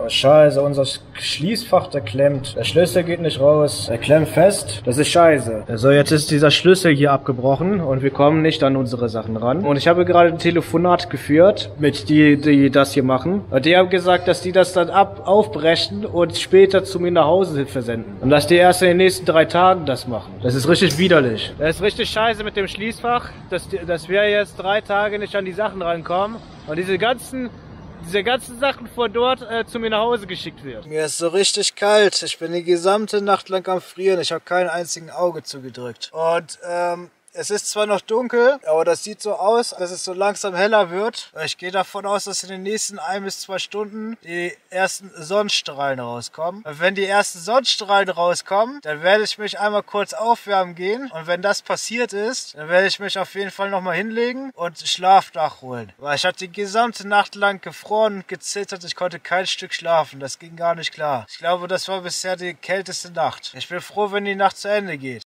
Oh, scheiße, unser Schließfach, der klemmt. Der Schlüssel geht nicht raus. Der klemmt fest. Das ist scheiße. So, jetzt ist dieser Schlüssel hier abgebrochen und wir kommen nicht an unsere Sachen ran. Und ich habe gerade ein Telefonat geführt mit die das hier machen. Und die haben gesagt, dass die das dann aufbrechen und später zu mir nach Hause versenden. Und dass die erst in den nächsten 3 Tagen das machen. Das ist richtig widerlich. Das ist richtig scheiße mit dem Schließfach, dass wir jetzt 3 Tage nicht an die Sachen rankommen. Und diese ganzen Sachen von dort zu mir nach Hause geschickt wird. Mir ist so richtig kalt. Ich bin die gesamte Nacht lang am Frieren. Ich habe kein einziges Auge zugedrückt. Und es ist zwar noch dunkel, aber das sieht so aus, dass es so langsam heller wird. Ich gehe davon aus, dass in den nächsten 1 bis 2 Stunden die ersten Sonnenstrahlen rauskommen. Und wenn die ersten Sonnenstrahlen rauskommen, dann werde ich mich einmal kurz aufwärmen gehen. Und wenn das passiert ist, dann werde ich mich auf jeden Fall nochmal hinlegen und Schlaf nachholen. Weil ich hatte die gesamte Nacht lang gefroren und gezittert. Ich konnte kein Stück schlafen. Das ging gar nicht klar. Ich glaube, das war bisher die kälteste Nacht. Ich bin froh, wenn die Nacht zu Ende geht.